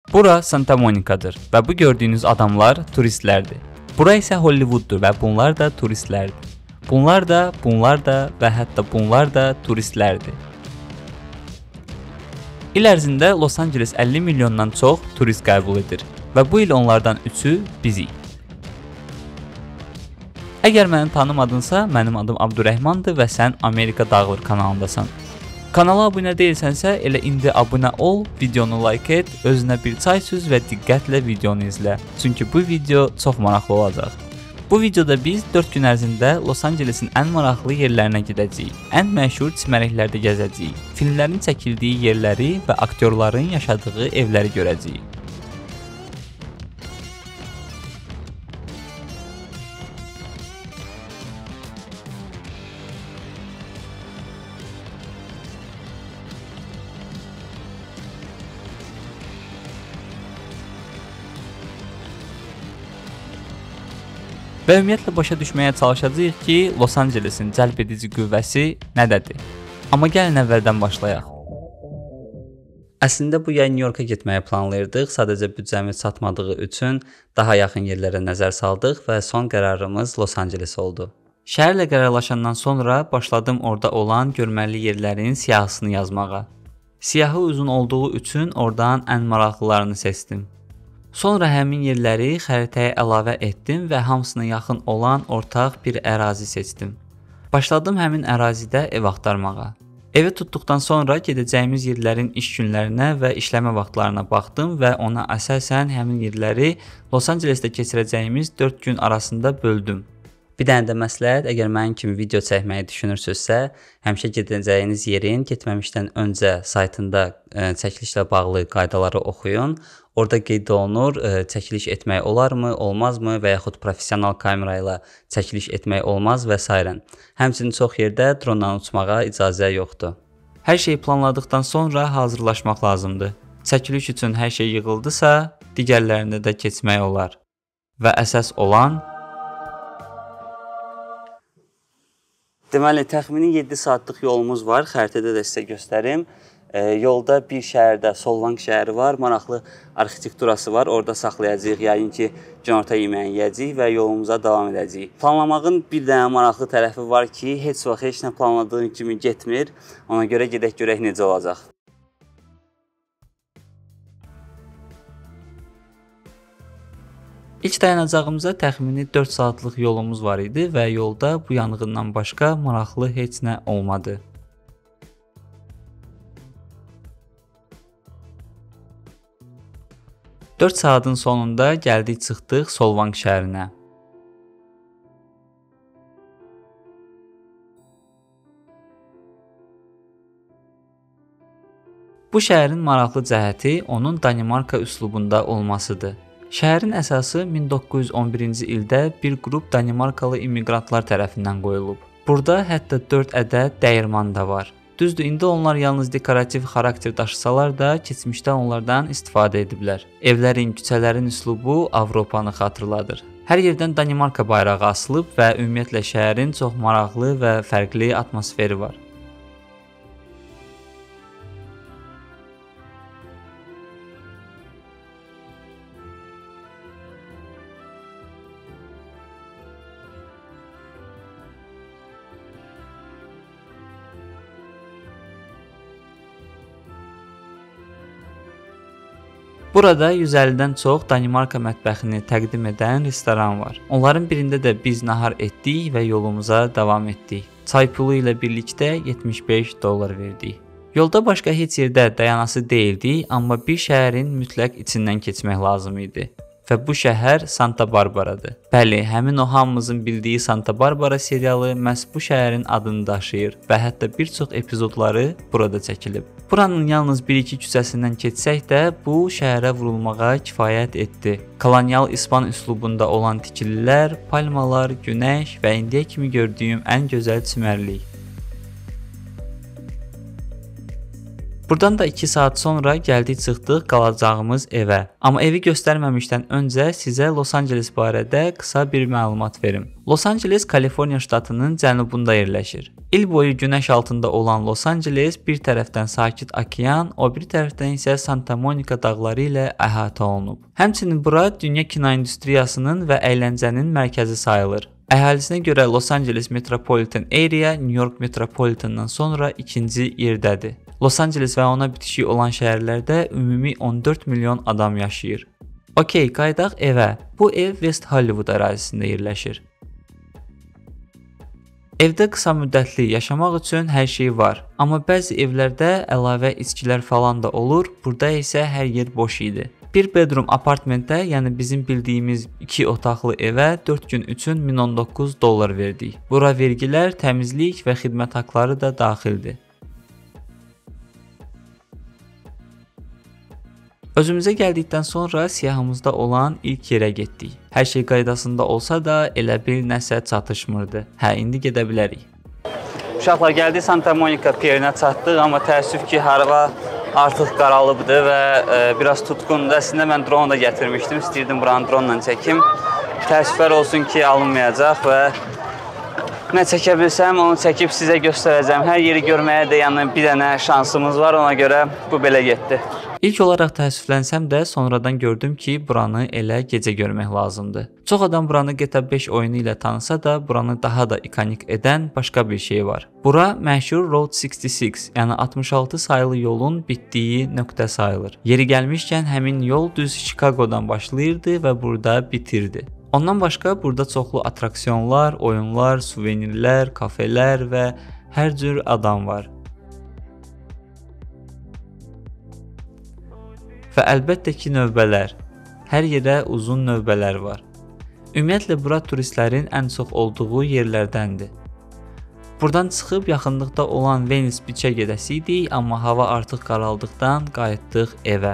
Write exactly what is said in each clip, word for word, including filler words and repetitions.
Bura Santa Monica'dır və bu gördüyünüz adamlar turistlərdir. Bura isə Hollywooddur və bunlar da turistlərdir. Bunlar da, bunlar da və hətta bunlar da turistlərdir. İl ərzində Los Angeles əlli milyondan çox turist qəbul edir və bu il onlardan üçü bizik. Əgər məni tanımadınsa, mənim adım Abdurrəhmandır və sən Amerika Dağılır kanalındasan. Kanala abunə deyilsənsə, elə indi abunə ol, videonu like et, özünə bir çay süz və diqqətlə videonu izlə. Çünki bu video çox maraqlı olacaq. Bu videoda biz dörd gün ərzində Los Angelesin ən maraqlı yerlərinə gedəcəyik. Ən məşhur çimərliklərdə gəzəcəyik. Filmlərin çəkildiyi yerləri və aktyorların yaşadığı evləri görəcəyik. Və ümumiyyətlə başa düşməyə çalışacağıq ki, Los Angelesin cəlb edici qüvvəsi nədədir? Amma gəlin əvvəldən başlayaq. Əslində bu yay New Yorka getməyi planlayırdıq, sadəcə büdcəmiz çatmadığı üçün daha yaxın yerlərə nəzər saldıq və son qərarımız Los Angeles oldu. Şəhərlə qərarlaşandan sonra başladım orada olan görməli yerlərin siyahısını yazmağa. Siyahı uzun olduğu üçün oradan ən maraqlılarını seçdim. Sonra həmin yerləri xəritəyə əlavə etdim və hamısına yaxın olan ortaq bir ərazi seçdim. Başladım həmin ərazidə ev axtarmağa. Evi tutduqdan sonra gedəcəyimiz yerlərin iş günlərinə və işləmə vaxtlarına baxdım və ona əsasən həmin yerləri Los Angelesdə keçirəcəyimiz dörd gün arasında böldüm. Bir dənə də məsləhət, əgər mənim kimi video çəkməyi düşünürsünüzsə, həmişə gedəcəyiniz yerin getməmişdən öncə saytında ə, çəkilişlə bağlı qaydaları oxuyun. Orada qeyd olunur, ə, çəkiliş etmək olarmı, olmazmı və yaxud professional kamera ilə çəkiliş etmək olmaz və s. Həmçinin çox yerdə dronla uçmağa icazə yoxdur. Hər şeyi planladıqdan sonra hazırlaşmaq lazımdır. Çəkiliş üçün hər şey yığıldısa, digərlərində də keçmək olar. Və əsas olan deməli, təxmini yeddi saatlıq yolumuz var. Xəritədə də sizə göstərim. E, yolda bir şəhərdə, Solvang şəhəri var. Maraqlı arxitekturası var. Orada saxlayacağıq. Yəqin ki, günorta yeməyini yeyəcəyik və yolumuza davam edəcəyik. Planlamağın bir dənə maraqlı tərəfi var ki, heç vaxt heç nə planladığın kimi getmir. Ona görə gedək görək necə olacaq. İlk dayanacağımıza təxmini dörd saatlıq yolumuz var idi və yolda bu yanğından başqa maraqlı heç nə olmadı. dörd saatın sonunda gəldik çıxdıq Solvang şəhərinə. Bu şəhərin maraqlı cəhəti onun Danimarka üslubunda olmasıdır. Şəhərin əsası min doqquz yüz on birinci ildə bir qrup Danimarkalı immiqrantlar tərəfindən qoyulub. Burada hətta dörd ədəd dəyirman da var. Düzdür, indi onlar yalnız dekorativ xarakter daşısalar da, keçmişdə onlardan istifadə ediblər. Evlərin, küçələrin üslubu Avropanı xatırladır. Hər yerdən Danimarka bayrağı asılıb və ümumiyyətlə şəhərin çox maraqlı və fərqli atmosferi var. Burada yüz əllidən çox Danimarka mətbəxini təqdim edən restoran var. Onların birində də biz nahar etdik və yolumuza davam etdik. Çay pulu ilə birlikdə yetmiş beş dollar verdik. Yolda başqa heç yerdə dayanası deyildi, amma bir şəhərin mütləq içindən keçmək lazım idi. Və bu şəhər Santa Barbaradır. Bəli, həmin o hamımızın bildiyi Santa Barbara serialı məhz bu şəhərin adını daşıyır və hətta bir çox epizodları burada çəkilib. Buranın yalnız bir-iki küçəsindən keçsək də bu şəhərə vurulmağa kifayət etdi. Kolonial İspan üslubunda olan tikililər, palmalar, günəş və indiyə kimi gördüyüm ən gözəl çimərlik. Buradan da iki saat sonra gəldik çıxdıq qalacağımız evə. Amma evi göstərməmişdən öncə sizə Los Angeles barədə qısa bir məlumat verim. Los Angeles Kaliforniya ştatının cənubunda yerləşir. İl boyu günəş altında olan Los Angeles bir tərəfdən sakit okean, o bir tərəfdən isə Santa Monica dağları ilə əhatə olunub. Həmçinin bura dünya kinoindustriyasının və əyləncənin mərkəzi sayılır. Əhalisinə görə Los Angeles Metropolitan Area New York Metropolitandan sonra ikinci yerdədir. Los Angeles və ona bitişik olan şəhərlərdə ümumi on dörd milyon adam yaşayır. Okey, qayıdaq evə. Bu ev West Hollywood ərazisində yerləşir. Evdə qısa müddətli yaşamaq üçün hər şey var. Amma bəzi evlərdə əlavə içkilər falan da olur, burada isə hər yer boş idi. Bir bedroom apartmentdə, yəni bizim bildiyimiz iki otaqlı evə dörd gün üçün min on doqquz dollar verdik. Bura vergilər, təmizlik və xidmət haqqları da daxildir. Özümüzə gəldikdən sonra siyahımızda olan ilk yerə getdik. Hər şey qaydasında olsa da elə bil nəsə çatışmırdı. Hə, indi gedə bilərik. Uşaqlar, gəldik Santa Monica Pierinə çatdıq, amma təəssüf ki, hava artıq qaralıbdır və e, biraz tutqundur. Əslində mən drone da gətirmişdim, istəyirdim buranı drone ilə çəkim. Təəssüflər olsun ki, alınmayacaq və nə çəkə bilsəm, onu çəkib sizə göstərəcəm. Hər yeri görməyə də yəni bir dənə şansımız var, ona görə bu belə getdi. İlk olaraq təəssüflənsəm də sonradan gördüm ki, buranı elə gecə görmək lazımdır. Çox adam buranı G T A beş oyunu ilə tanısa da, buranı daha da ikonik edən başqa bir şey var. Bura məşhur Route altmış altı, yəni altmış altı sayılı yolun bitdiyi nöqtə sayılır. Yeri gəlmişkən həmin yol düz Chicagodan başlayırdı və burada bitirdi. Ondan başqa burada çoxlu atraksiyonlar, oyunlar, suvenirlər, kafelər və hər cür adam var. Və əlbəttə ki, növbələr. Hər yerə uzun növbələr var. Ümumiyyətlə, bura turistlərin ən çox olduğu yerlərdəndir. Buradan çıxıb yaxınlıqda olan Venice Beach-ə gedəsiydik, amma hava artıq qaraldıqdan qayıtdıq evə.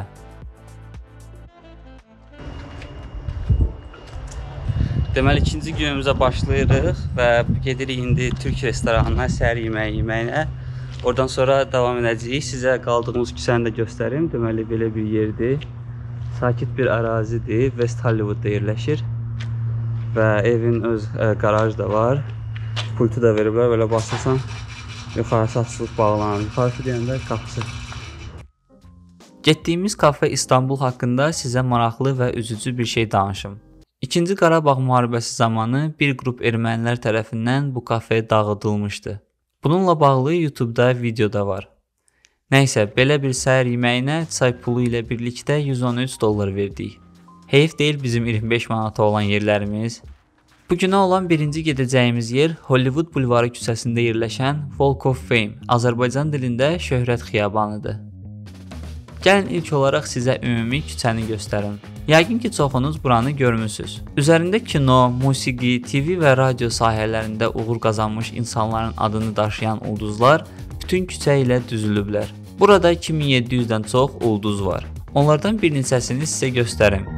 Deməli, ikinci günümüzə başlayırıq və gedirik indi Türk restoranına səhər yeməyi yeməyinə. Oradan sonra davam edəcəyik. Sizə qaldığımız küçəni də göstərim. Deməli, belə bir yerdir. Sakit bir ərazidir. West Hollywoodda yerləşir. Və evin öz ə, qaraj da var. Pultu da veriblər. Belə basırsan, yuxarısı açılıb bağlanır. Yuxarısı deyəndə qapısı. Getdiyimiz kafe İstanbul haqqında sizə maraqlı və üzücü bir şey danışım. İkinci Qarabağ müharibəsi zamanı bir qrup ermənilər tərəfindən bu kafe dağıdılmışdı. Bununla bağlı YouTube'da video da var. Nəysə, belə bir səhər yeməyinə çay pulu ilə birlikdə yüz on üç dollar verdik. Heyf deyil bizim iyirmi beş manata olan yerlərimiz. Bugünə olan birinci gedəcəyimiz yer Hollywood bulvarı küçəsində yerləşən Walk of Fame, Azərbaycan dilində şöhrət xiyabanıdır. Gəlin ilk olaraq sizə ümumi küçəni göstərim. Yəqin ki, çoxunuz buranı görmüsünüz. Üzərində kino, musiqi, T V və radio sahələrində uğur qazanmış insanların adını daşıyan ulduzlar bütün küçə ilə düzülüblər. Burada iki min yeddi yüzdən çox ulduz var. Onlardan bir neçəsini sizə göstərim.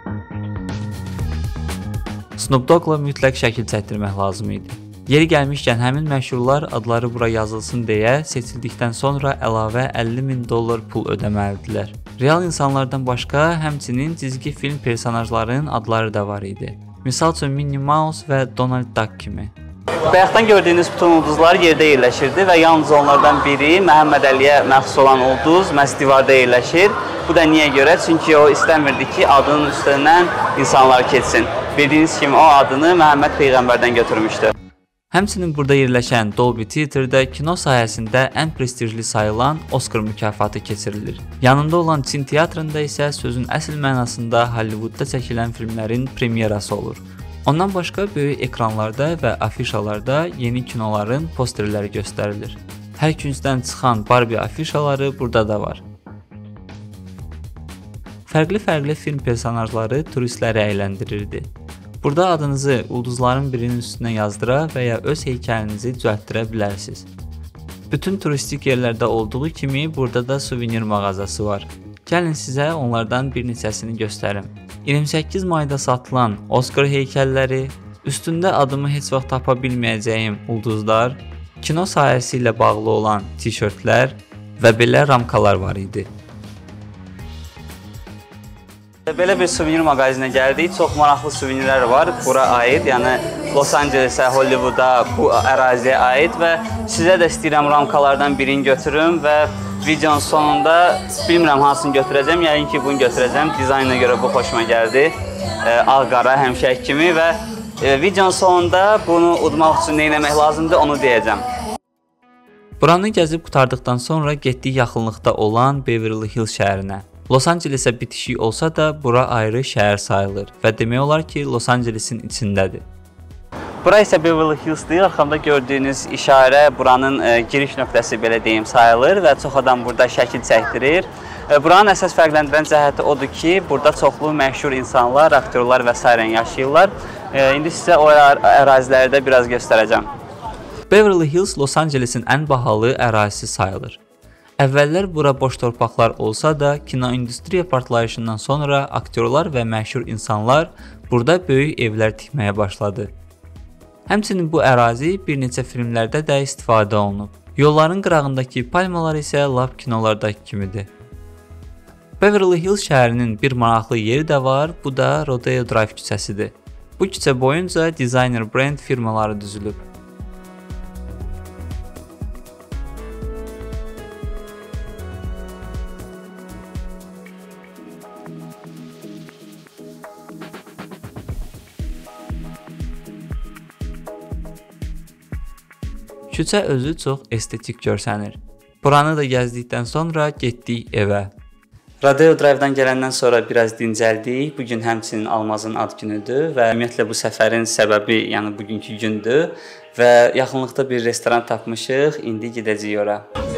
Snoop Dogg'la mütləq şəkil çəkdirmək lazım idi. Yeri gəlmişkən həmin məşhurlar adları bura yazılsın deyə seçildikdən sonra əlavə əlli min dollar pul ödəməlidirlər. Real insanlardan başqa həmçinin cizgi film personajlarının adları da var idi. Misal üçün Minnie Mouse və Donald Duck kimi. Bayaqdan gördüyünüz bütün ulduzlar yerdə yerləşirdi və yalnız onlardan biri Məhəmməd Əliyə məxsus olan ulduz məhz divarda yerləşir. Bu da niyə görə? Çünki o istəmirdi ki, adının üstündən insanlar keçsin. Bildiyiniz kimi o adını Məhəmməd Peyğəmbərdən götürmüşdü. Həmçinin burada yerləşən Dolby Theater'da kino sahəsində ən prestijli sayılan Oscar mükafatı keçirilir. Yanında olan Çin teatrında isə sözün əsl mənasında Hollywoodda çəkilən filmlərin premyerası olur. Ondan başqa böyük ekranlarda və afişalarda yeni kinoların posterləri göstərilir. Hər küncdən çıxan Barbie afişaları burada da var. Fərqli-fərqli film personajları turistləri əyləndirirdi. Burada adınızı ulduzların birinin üstünə yazdıra və ya öz heykəlinizi düzəltdirə bilərsiniz. Bütün turistik yerlərdə olduğu kimi burada da suvenir mağazası var. Gəlin sizə onlardan bir neçəsini göstərim. iyirmi səkkiz mayda satılan Oscar heykəlləri, üstündə adımı heç vaxt tapa bilməyəcəyim ulduzlar, kino sahəsi ilə bağlı olan tişörtlər, və belə ramkalar var idi. Belə bir suvenir mağazinə gəldik. Çox maraqlı suvenirlər var bura aid. Yəni Los Ancelesə, Hollivooda bu əraziyə aid və sizə də istəyirəm ramkalardan birini götürüm və videonun sonunda bilmirəm hansını götürəcəm. Yəqin ki, bunu götürəcəm. Dizaynına görə bu xoşuma gəldi. Ağ-qara həmişəki kimi və videonun sonunda bunu udmaq üçün nə etmək lazımdır onu deyəcəm. Buranı gəzib qurtardıqdan sonra getdik yaxınlıqda olan Beverly Hills şəhərinə. Los Ancelesə bitişik olsa da bura ayrı şəhər sayılır və demək olar ki, Los Ancelesin içindədir. Bura isə Beverly Hills'dir. Arxamda gördüyünüz işarə buranın e, giriş nöqtəsi belə deyim sayılır və çox adam burada şəkil çəkdirir. E, buranın əsas fərqləndirən cəhəti odur ki, burada çoxlu məşhur insanlar, aktyorlar və s. yaşayırlar. E, indi sizə o əraziləri biraz göstərəcəm. Beverly Hills Los Ancelesin ən bahalı ərazisi sayılır. Əvvəllər bura boş torpaqlar olsa da, kinoindustriya partlayışından sonra aktyorlar və məşhur insanlar burada böyük evlər tikməyə başladı. Həmçinin bu ərazi bir neçə filmlərdə də istifadə olunub. Yolların qırağındakı palmalar isə lap kinolardakı kimidir. Beverly Hills şəhərinin bir maraqlı yeri də var, bu da Rodeo Drive küçəsidir. Bu küçə boyunca designer brend firmaları düzülüb. Küçə özü çox estetik görsənir. Buranı da gəzdikdən sonra getdik evə. Rodeo Drive-dan gələndən sonra biraz dincəldik. Bugün həmçinin Almazın ad günüdür və ümumiyyətlə bu səfərin səbəbi, yəni bugünkü gündür və yaxınlıqda bir restoran tapmışıq. İndi gedəcəyik ora.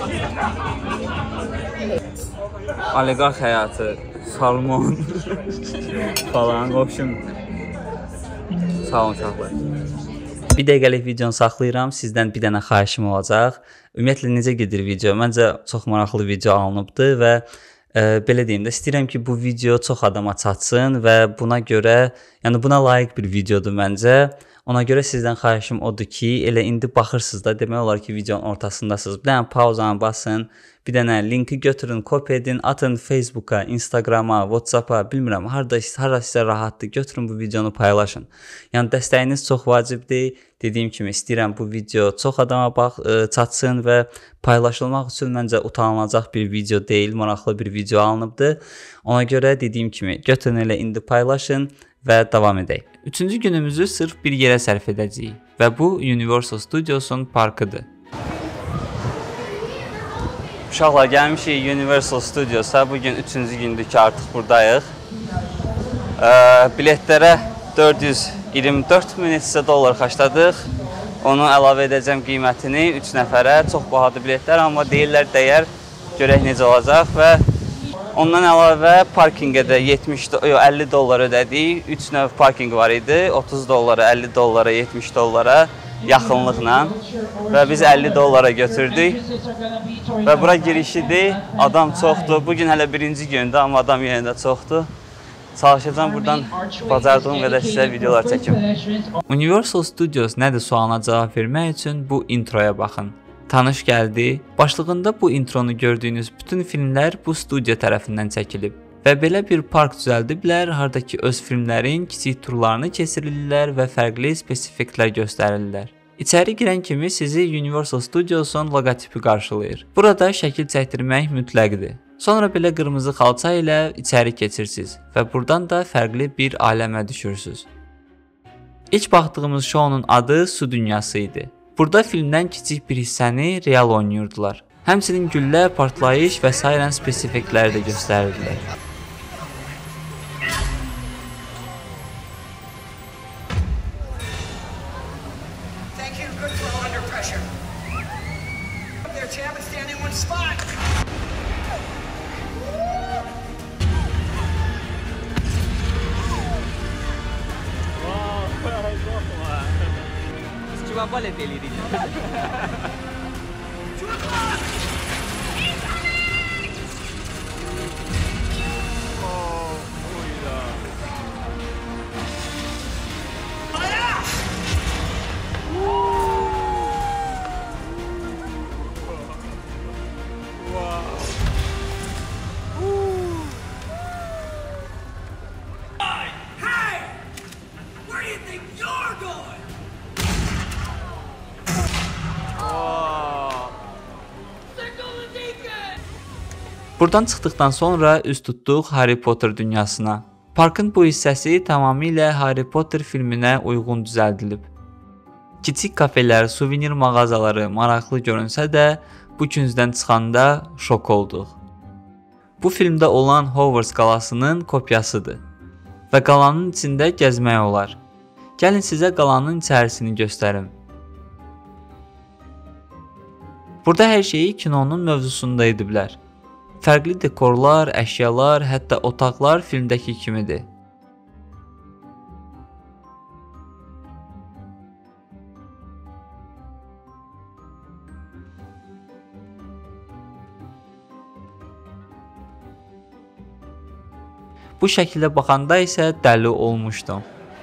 Oliqarx həyatı, salmon falan, obşum. Sağ olun uşaqlar. Bir dəqiqəlik videonu saxlayıram. Sizdən bir dənə xahişim olacaq. Ümumiyyətlə necə gedir video? Məncə çox maraqlı video alınıbdı və e, belə deyim də istəyirəm ki, bu video çox adama çatsın və buna görə, yəni buna layiq bir videodur məncə. Ona görə sizdən xahişim odur ki, elə indi baxırsınız da, demək olar ki, videonun ortasındasınız. Bir dənə pauzanı basın, bir dənə linki götürün, kopya edin, atın Facebook'a, Instagram'a, WhatsApp'a, bilmirəm, harada, harada sizə rahatdır, götürün bu videonu paylaşın. Yəni dəstəyiniz çox vacibdir. Dediyim kimi istəyirəm bu video çox adama bax, ə, çatsın və paylaşılmaq üçün məncə utanılacaq bir video deyil, maraqlı bir video alınıbdır. Ona görə dediyim kimi götürün elə indi paylaşın və davam edək. Üçüncü günümüzü sırf bir yerə sərf edəcəyik və bu Universal Studios'un parkıdır. Uşaqlar gəlmişik Universal Studios'a. Bugün üçüncü gündür ki artıq buradayıq. Ee, biletlərə dörd yüz iyirmi dörd min dollar xərcladıq. Onu əlavə edəcəm qiymətini üç nəfərə. Çox bahadır biletlər, amma deyirlər dəyər. Görək necə olacaq və ondan əlavə parkingə də yetmiş, yox, əlli dollar ödədik. üç növ parking var idi. otuz dollara, əlli dollara, yetmiş dollara yaxınlıqla və biz əlli dollara götürdük. Və bura girişidir. Adam çoxdur. Bugün hələ birinci gündür, amma adam yenə də çoxdur. Çalışacağım buradan bacardığım qədər sizə videolar çəkim. Universal Studios nədir sualına cavab vermək üçün bu introya baxın. Tanış gəldi. Başlığında bu intronu gördüyünüz bütün filmlər bu studiya tərəfindən çəkilib. Və belə bir park düzəldiblər, hardakı öz filmlərin kiçik turlarını keçirirlər və fərqli spesifiklər göstərirlər. İçəri girən kimi sizi Universal Studios'un logotipi qarşılayır. Burada şəkil çəkdirmək mütləqdir. Sonra belə qırmızı xalça ilə içəri keçirsiniz və buradan da fərqli bir aləmə düşürsünüz. İlk baxdığımız şounun adı Su Dünyası idi. Burada filmdən kiçik bir hissəni real oynayırdılar. Həmçinin güllə, partlayış və sairən spesifikləri də göstərirdilər. Vale delirillo. Wow. Buradan çıxdıqdan sonra üz tutduq Harry Potter dünyasına. Parkın bu hissəsi tamamilə Harry Potter filminə uyğun düzəldilib. Kiçik kafelər, suvenir mağazaları maraqlı görünsə də, bu küncdən çıxanda şok olduq. Bu filmdə olan Hogwarts qalasının kopyasıdır və qalanın içində gəzmək olar. Gəlin sizə qalanın içərisini göstərim. Burada hər şeyi kinonun mövzusunda ediblər. Fərqli dekorlar, əşyalar, hətta otaqlar filmdəki kimidir. Bu şəkildə baxanda isə dəli olmuşdum.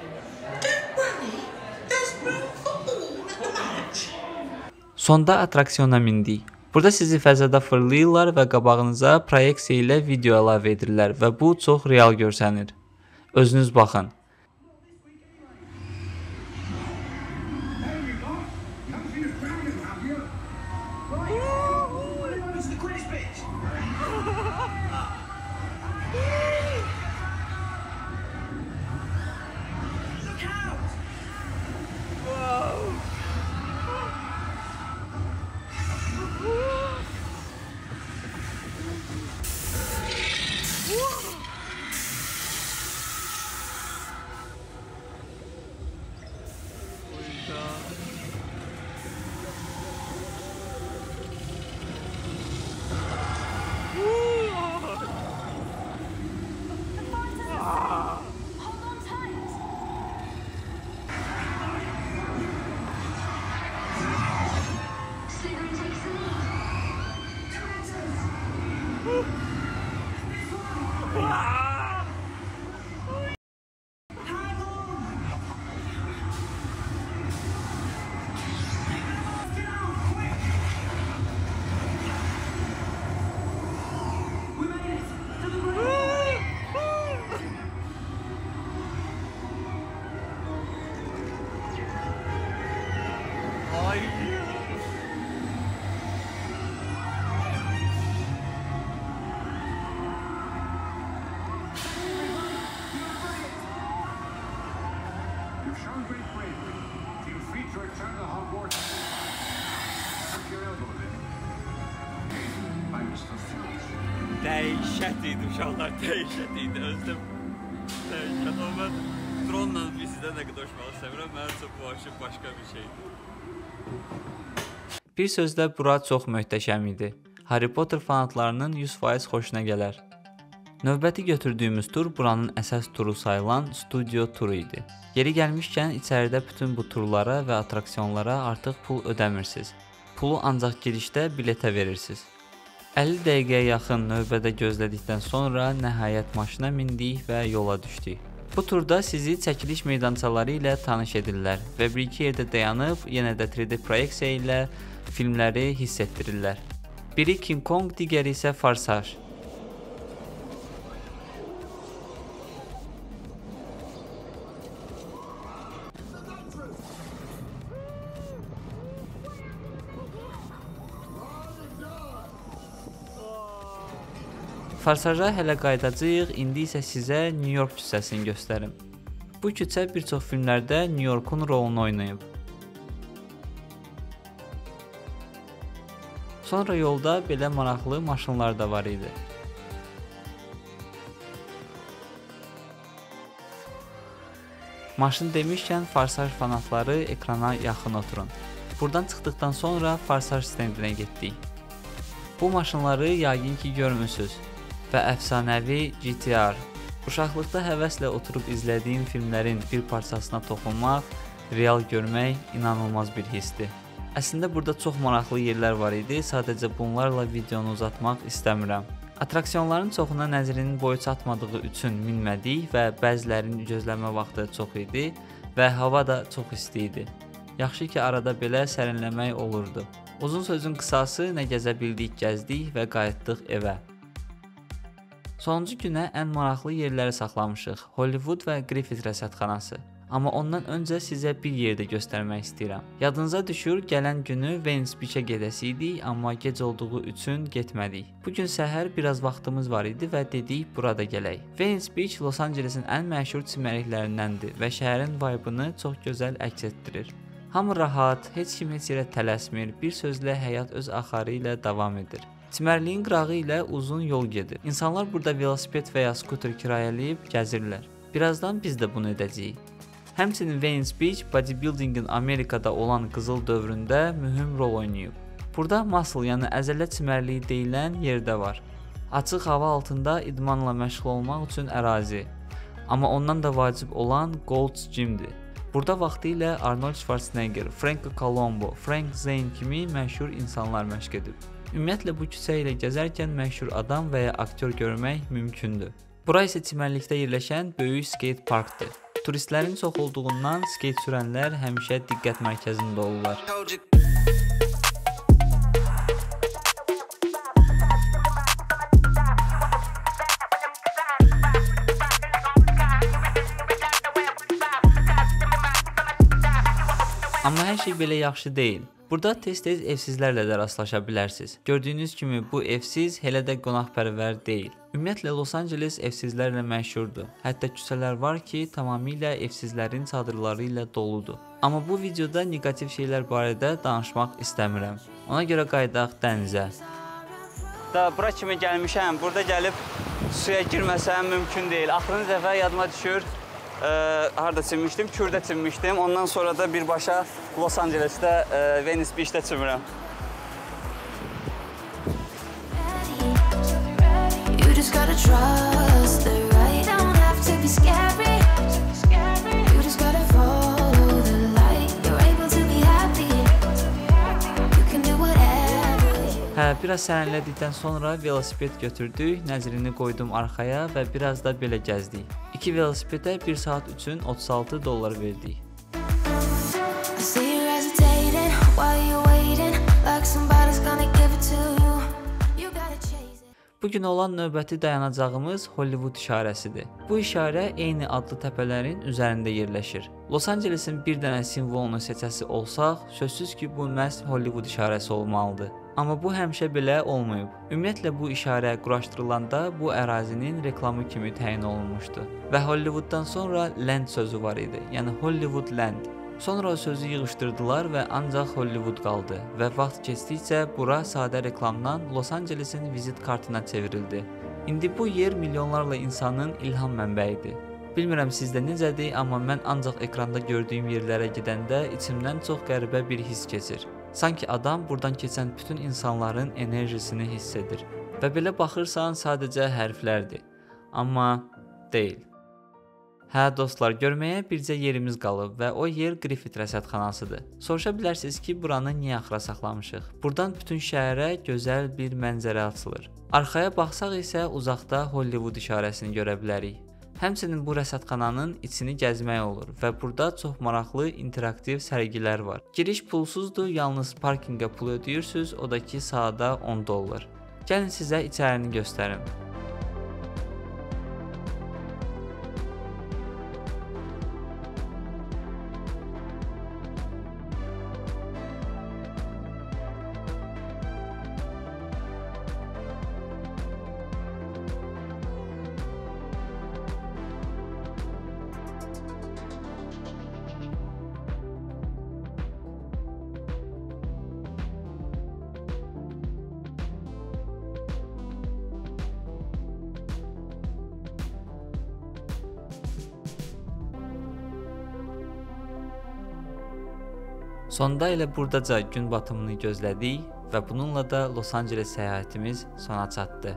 Sonda atraksiyona mindik. Burada sizi fəzada fırlayırlar və qabağınıza proyeksiya ilə video əlavə edirlər və bu çox real görsənir. Özünüz baxın. Dəhşət idi uşaqlar, dəhşət idi, özüm dəhşət. Amma mən dronla bir sizdən nə qədər uçmağı istəmirəm, mənim üçün bu aşı başqa bir şeydir. Bir sözlə bura çox möhtəşəm idi. Harry Potter fanatlarının yüz faiz xoşuna gələr. Növbəti götürdüyümüz tur buranın əsas turu sayılan studio turu idi. Yeri gəlmişkən içəridə bütün bu turlara və atraksiyonlara artıq pul ödəmirsiniz. Pulu ancaq girişdə biletə verirsiniz. əlli dəqiqəyə yaxın növbədə gözlədikdən sonra nəhayət maşına mindik və yola düşdük. Bu turda sizi çəkiliş meydançaları ilə tanış edirlər və bir-iki yerdə dayanıb yenə də üç D proyeksiya ilə filmləri hiss etdirirlər. Biri King Kong, digəri isə Farsaj. Farsaja hələ qayıdacağıq, indi isə sizə New York küçəsini göstərim. Bu küçə bir çox filmlərdə New Yorkun rolunu oynayıb. Sonra yolda belə maraqlı maşınlar da var idi. Maşın demişkən Farsaj fanatları ekrana yaxın oturun. Buradan çıxdıqdan sonra Farsaj stendinə getdik. Bu maşınları yəqin ki görmüsünüz. Və əfsanəvi G T R. Uşaqlıqda həvəslə oturub izlədiyim filmlərin bir parçasına toxunmaq, real görmək inanılmaz bir hissdir. Əslində burada çox maraqlı yerlər var idi, sadəcə bunlarla videonu uzatmaq istəmirəm. Atraksiyonların çoxuna nəzrinin boyu çatmadığı üçün minmədik və bəzilərinin gözləmə vaxtı çox idi və hava da çox isti idi. Yaxşı ki arada belə sərinləmək olurdu. Uzun sözün qısası, nə gəzə bildik gəzdik və qayıtdıq evə. Sonuncu günə ən maraqlı yerləri saxlamışıq. Hollywood və Griffith rəsədxanası. Amma ondan öncə sizə bir yerdə göstərmək istəyirəm. Yadınıza düşür, gələn günü Venice Beach-ə gedəsiydik, amma gec olduğu üçün getmədik. Bu gün səhər biraz vaxtımız var idi və dedik burada gələk. Venice Beach Los Ancelesin ən məşhur çimərliklərindəndir və şəhərin vibe-ını çox gözəl əks etdirir. Hamı rahat, heç kim heç yerə tələsmir, bir sözlə həyat öz axarı ilə davam edir. Çimərliyin qırağı ilə uzun yol gedir. İnsanlar burada velosiped və ya skuter kirayələyib gəzirlər. Birazdan biz də bunu edəcəyik. Həmçinin Venice Beach bodybuildingin Amerikada olan qızıl dövründə mühüm rol oynayıb. Burada muscle, yəni əzələ çimərliyi deyilən yerdə var. Açıq hava altında idmanla məşğul olmaq üçün ərazi. Amma ondan da vacib olan Gold's Gym-dir. Burada vaxtilə Arnold Schwarzenegger, Franco Colombo, Frank Zane kimi məşhur insanlar məşq edib. Ümumiyyətlə bu küçə ilə gəzərkən məşhur adam və ya aktyor görmək mümkündür. Bura isə çimərlikdə yerləşən böyük skate parkdır. Turistlərin çox olduğundan skate sürənlər həmişə diqqət mərkəzində olurlar. Amma hər şey belə yaxşı deyil. Burada tez-tez evsizlərlə də rastlaşa bilərsiniz. Gördüyünüz kimi bu evsiz hələ də qonaqpərvər deyil. Ümumiyyətlə Los Angeles evsizlərlə məşhurdur. Hətta küçələr var ki, tamamilə evsizlərin çadırları ilə doludur. Amma bu videoda negativ şeylər barədə danışmaq istəmirəm. Ona görə qayıdaq dənizə. Da bura kimi gəlmişəm. Burada gəlib suya girməsəm mümkün deyil. Axırıncı dəfə yadıma düşür. Ee, harada çimmişdim? Kürdə çimmişdim. Ondan sonra da birbaşa Los Angeles'də e, Venice Beach'də çimirəm. Hə, biraz sərənlədikdən sonra velosiped götürdük, nəzrini qoydum arxaya və biraz da belə gəzdik. İki velosipedə bir saat üçün otuz altı dollar verdik. Bugün olan növbəti dayanacağımız Hollywood işarəsidir. Bu işarə eyni adlı təpələrin üzərində yerləşir. Los Angelesin bir dənə simvolunu seçəsi olsaq, sözsüz ki, bu məhz Hollywood işarəsi olmalıdır. Amma bu həmişə belə olmayıb. Ümumiyyətlə bu işarə quraşdırılanda bu ərazinin reklamı kimi təyin olunmuşdu. Və Hollywooddan sonra land sözü var idi, yəni Hollywood Land. Sonra o sözü yığışdırdılar və ancaq Hollywood qaldı və vaxt keçdikcə bura sadə reklamdan Los Angelesin vizit kartına çevrildi. İndi bu yer milyonlarla insanın ilham mənbəyidir. Bilmirəm sizdə necədir, amma mən ancaq ekranda gördüyüm yerlərə gedəndə içimdən çox qəribə bir hiss keçir. Sanki adam buradan keçən bütün insanların enerjisini hiss edir. Və belə baxırsan sadəcə hərflərdir. Amma deyil. Hə dostlar, görməyə bircə yerimiz qalıb və o yer Griffith rəsədxanasıdır. Soruşa bilərsiniz ki, buranı niyə axıra saxlamışıq? Buradan bütün şəhərə gözəl bir mənzərə açılır. Arxaya baxsaq isə uzaqda Hollywood işarəsini görə bilərik. Həmçinin bu rəsədxananın içini gəzmək olur və burada çox maraqlı interaktiv sərgilər var. Giriş pulsuzdur, yalnız parkinqə pul ödəyirsiniz, o da ki saata on dollar. Gəlin sizə içərini göstərim. Sonda elə buradaca gün batımını gözlədik və bununla da Los Angeles səyahətimiz sona çatdı.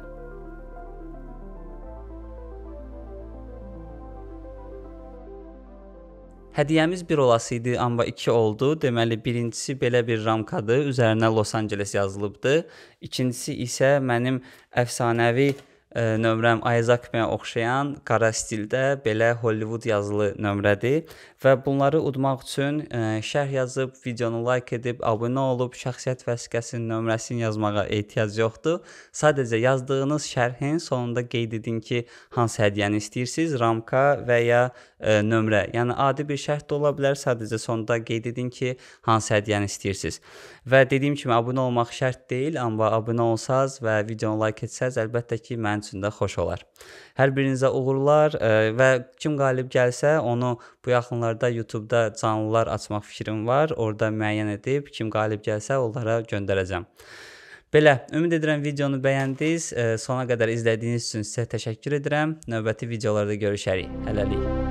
Hədiyyəmiz bir olasıydı, amma iki oldu. Deməli, birincisi belə bir ramkadır, üzərinə Los Angeles yazılıbdı. İkincisi isə mənim əfsanəvi nömrəm Ayazakmeyə oxşayan qara stildə belə Hollywood yazılı nömrədir və bunları udmaq üçün şərh yazıb, videonu like edib, abunə olub, şəxsiyyət vəsiqəsinin nömrəsini yazmağa ehtiyac yoxdur. Sadəcə yazdığınız şərhin sonunda qeyd edin ki, hansı hədiyyəni istəyirsiniz, ramka və ya e, nömrə. Yəni adi bir şərh də ola bilər, sadəcə sonunda qeyd edin ki, hansı hədiyyəni istəyirsiniz. Və dediyim kimi abunə olmaq şərt deyil, amma abunə olsaz və videonu like etsəz, əlbəttə ki, mənim üçün də xoş olar. Hər birinizə uğurlar e, və kim qalib gəlsə, onu bu yaxınlarda YouTube-da canlılar açmaq fikrim var. Orada müəyyən edib, kim qalib gəlsə, onlara göndərəcəm. Belə, ümid edirəm videonu bəyəndiniz. E, sona qədər izlədiyiniz üçün sizə təşəkkür edirəm. Növbəti videolarda görüşərik. Hələlik.